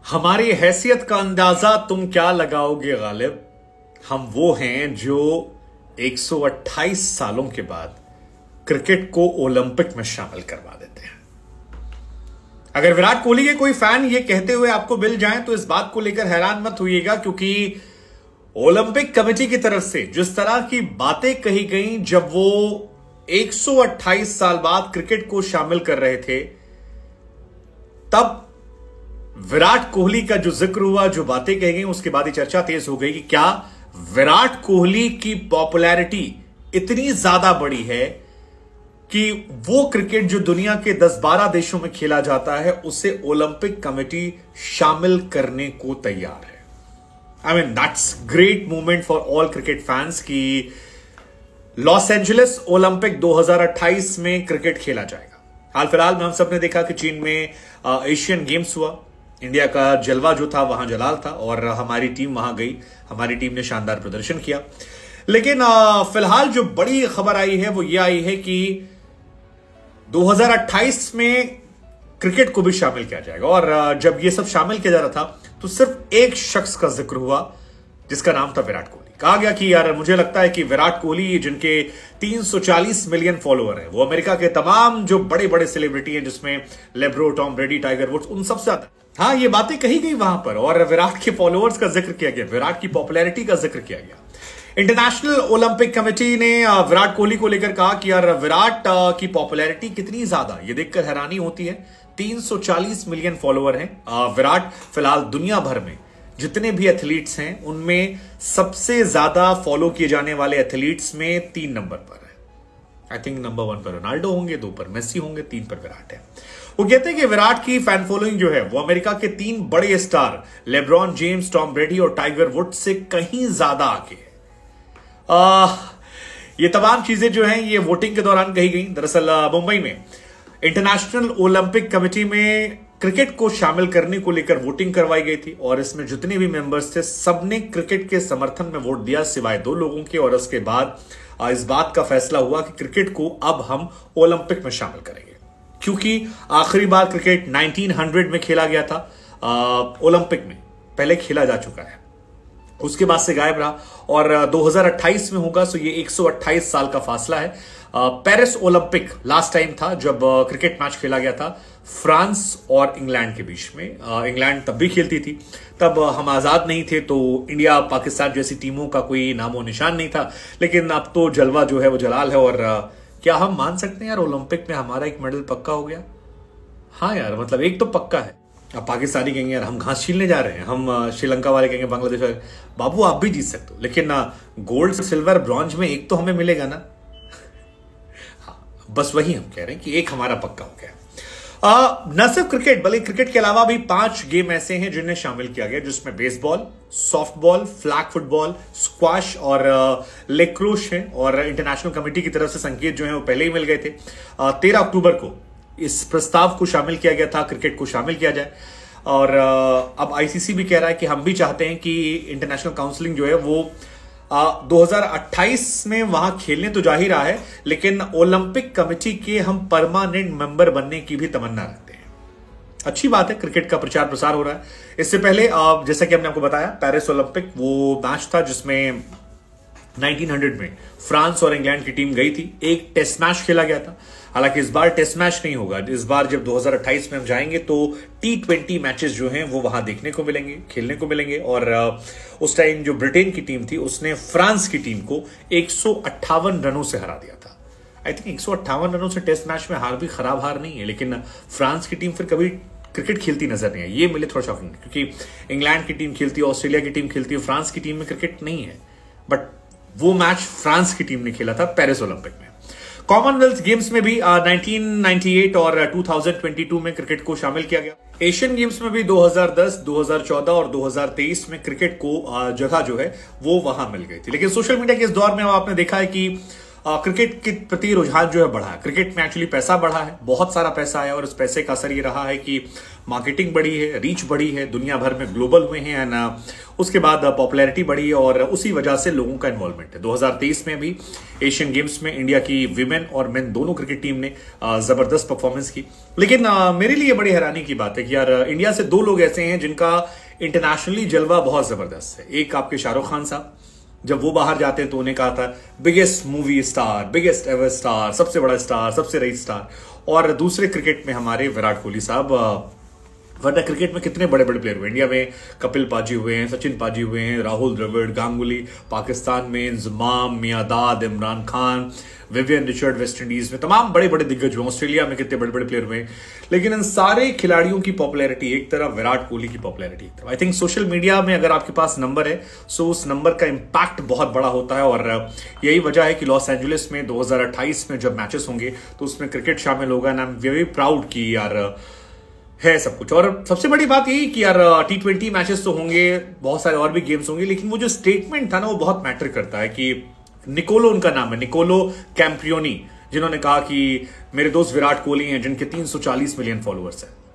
हमारी हैसियत का अंदाजा तुम क्या लगाओगे गालिब। हम वो हैं जो 128 सालों के बाद क्रिकेट को ओलंपिक में शामिल करवा देते हैं। अगर विराट कोहली के कोई फैन ये कहते हुए आपको मिल जाएं तो इस बात को लेकर हैरान मत होइएगा, क्योंकि ओलंपिक कमेटी की तरफ से जिस तरह की बातें कही गई जब वो 128 साल बाद क्रिकेट को शामिल कर रहे थे, तब विराट कोहली का जो जिक्र हुआ, जो बातें कही गई, उसके बाद ही चर्चा तेज हो गई कि क्या विराट कोहली की पॉपुलैरिटी इतनी ज्यादा बड़ी है कि वो क्रिकेट जो दुनिया के 10-12 देशों में खेला जाता है उसे ओलंपिक कमेटी शामिल करने को तैयार है। I mean that's great moment for all cricket fans कि लॉस एंजलिस ओलंपिक 2028 में क्रिकेट खेला जाएगा। हाल फिलहाल में हम सब ने देखा कि चीन में एशियन गेम्स हुआ, इंडिया का जलवा जो था वहां जलाल था और हमारी टीम वहां गई, हमारी टीम ने शानदार प्रदर्शन किया। लेकिन फिलहाल जो बड़ी खबर आई है वो ये आई है कि 2028 में क्रिकेट को भी शामिल किया जाएगा। और जब ये सब शामिल किया जा रहा था तो सिर्फ एक शख्स का जिक्र हुआ जिसका नाम था विराट कोहली। कहा गया कि यार मुझे लगता है कि विराट कोहली, जिनके 340 मिलियन फॉलोअर हैं, वो अमेरिका के तमाम जो बड़े बड़े सेलिब्रिटी हैं जिसमें LeBron, Tom Brady, Tiger Woods, उन सबसे ज्यादा, हाँ, ये बातें कही गई वहां पर और विराट के फॉलोअर्स का जिक्र किया गया, विराट की पॉपुलैरिटी का जिक्र किया गया। इंटरनेशनल ओलंपिक कमेटी ने विराट कोहली को लेकर कहा कि यार विराट की पॉपुलैरिटी कितनी ज्यादा, ये देखकर हैरानी होती है। 340 मिलियन फॉलोअर हैं विराट। फिलहाल दुनिया भर में जितने भी एथलीट्स हैं उनमें सबसे ज्यादा फॉलो किए जाने वाले एथलीट्स में 3 नंबर पर है। आई थिंक नंबर 1 पर रोनाल्डो होंगे, 2 पर मेसी होंगे, 3 पर विराट है। वो कहते हैं कि विराट की फैन फॉलोइंग जो है वो अमेरिका के 3 बड़े star LeBron James, Tom Brady और टाइगर वुड्स से कहीं ज्यादा आगे है। ये तमाम चीजें जो हैं ये वोटिंग के दौरान कही गई। दरअसल मुंबई में इंटरनेशनल ओलंपिक कमेटी में क्रिकेट को शामिल करने को लेकर वोटिंग करवाई गई थी और इसमें जितने भी मेंबर्स थे सबने क्रिकेट के समर्थन में वोट दिया सिवाय 2 लोगों के। और उसके बाद इस बात का फैसला हुआ कि क्रिकेट को अब हम ओलंपिक में शामिल करेंगे, क्योंकि आखिरी बार क्रिकेट 1900 में खेला गया था। ओलंपिक में पहले खेला जा चुका है, उसके बाद से गायब रहा और 2028 में होगा। सो ये 128 साल का फासला है। पेरिस ओलंपिक लास्ट टाइम था जब क्रिकेट मैच खेला गया था फ्रांस और इंग्लैंड के बीच में। इंग्लैंड तब भी खेलती थी, तब हम आजाद नहीं थे, तो इंडिया पाकिस्तान जैसी टीमों का कोई नामो निशान नहीं था। लेकिन अब तो जलवा जो है वो जलाल है। और क्या हम मान सकते हैं यार ओलंपिक में हमारा एक मेडल पक्का हो गया? हाँ यार, मतलब एक तो पक्का है। अब पाकिस्तानी कहेंगे यार हम घास छीलने जा रहे हैं, हम श्रीलंका वाले कहेंगे, बांग्लादेश वाले, बाबू आप भी जीत सकते हो, लेकिन गोल्ड, सिल्वर, ब्रॉन्ज में एक तो हमें मिलेगा ना। हाँ, बस वही हम कह रहे हैं कि एक हमारा पक्का हो गया। न सिर्फ क्रिकेट बल्कि क्रिकेट के अलावा भी 5 गेम ऐसे हैं जिन्हें शामिल किया गया, जिसमें baseball, softball, flag football, squash और लेक्रोश है। और इंटरनेशनल कमेटी की तरफ से संकेत जो है वो पहले ही मिल गए थे। 13 अक्टूबर को इस प्रस्ताव को शामिल किया गया था, क्रिकेट को शामिल किया जाए। और अब आईसीसी भी कह रहा है कि हम भी चाहते हैं कि इंटरनेशनल काउंसिलिंग जो है वो 2028 में वहां खेलने तो जा ही रहा है, लेकिन ओलंपिक कमेटी के हम परमानेंट मेंबर बनने की भी तमन्ना रखते हैं। अच्छी बात है, क्रिकेट का प्रचार प्रसार हो रहा है। इससे पहले जैसा कि हमने आपको बताया, पेरिस ओलंपिक वो मैच था जिसमें 1900 में फ्रांस और इंग्लैंड की टीम गई थी। एक टेस्ट मैच खेला गया था। हालांकि इस बार टेस्ट मैच नहीं होगा। इस बार जब 2028 में हम जाएंगे तो T20 मैचेस जो हैं वो वहां देखने को मिलेंगे, खेलने को मिलेंगे। और उस टाइम जो ब्रिटेन की टीम थी उसने फ्रांस की टीम को 158 रनों से हरा दिया था। आई थिंक 158 रनों से टेस्ट मैच में हार भी खराब हार नहीं है, लेकिन फ्रांस की टीम फिर कभी क्रिकेट खेलती नजर नहीं आई। ये मिले थोड़ा शॉकिंग, क्योंकि इंग्लैंड की टीम खेलती है, ऑस्ट्रेलिया की टीम खेलती है, फ्रांस की टीम में क्रिकेट नहीं है। बट वो मैच फ्रांस की टीम ने खेला था पेरिस ओलंपिक में। कॉमनवेल्थ गेम्स में भी 1998 और 2022 में क्रिकेट को शामिल किया गया। एशियन गेम्स में भी 2010, 2014 और 2023 में क्रिकेट को जगह जो है वो वहां मिल गई थी। लेकिन सोशल मीडिया के इस दौर में आपने देखा है कि क्रिकेट के प्रति रुझान जो है बढ़ा है। क्रिकेट में एक्चुअली पैसा बढ़ा है, बहुत सारा पैसा है, और उस पैसे का असर ये रहा है कि मार्केटिंग बढ़ी है, रीच बढ़ी है, दुनिया भर में ग्लोबल हुए हैं, एंड उसके बाद पॉपुलैरिटी बढ़ी है, और उसी वजह से लोगों का इन्वॉल्वमेंट है। 2023 में भी एशियन गेम्स में इंडिया की विमेन और मेन दोनों क्रिकेट टीम ने जबरदस्त परफॉर्मेंस की। लेकिन मेरे लिए बड़ी हैरानी की बात है कि यार इंडिया से दो लोग ऐसे हैं जिनका इंटरनेशनली जलवा बहुत जबरदस्त है। एक आपके शाहरुख खान साहब, जब वो बाहर जाते हैं तो उन्हें कहा था biggest movie star, biggest ever star, सबसे बड़ा स्टार, सबसे रईस स्टार। और दूसरे क्रिकेट में हमारे विराट कोहली साहब, वरना क्रिकेट में कितने बड़े बड़े प्लेयर हुए इंडिया में, कपिल पाजी हुए हैं, सचिन पाजी हुए हैं, राहुल द्रविड़, गांगुली, पाकिस्तान में Inzamam, Miandad, Imran Khan, Vivian Richard West Indies में, तमाम बड़े बड़े दिग्गज हुए, ऑस्ट्रेलिया में कितने बड़े बड़े प्लेयर हुए। लेकिन इन सारे खिलाड़ियों की पॉपुलैरिटी एक तरफ, विराट कोहली की पॉपुलैरिटी एक तरफ। आई थिंक सोशल मीडिया में अगर आपके पास नंबर है सो उस नंबर का इंपैक्ट बहुत बड़ा होता है, और यही वजह है कि लॉस एंजलिस में 2028 में जब मैचेस होंगे तो उसमें क्रिकेट शामिल होगा, and I am very proud कि यार है सब कुछ। और सबसे बड़ी बात यही कि यार T20 मैचेस तो होंगे, बहुत सारे और भी गेम्स होंगे, लेकिन वो जो स्टेटमेंट था ना वो बहुत मैटर करता है कि निकोलो उनका नाम है, निकोलो कैम्प्रियोनी, जिन्होंने कहा कि मेरे दोस्त विराट कोहली हैं जिनके 340 मिलियन फॉलोअर्स हैं।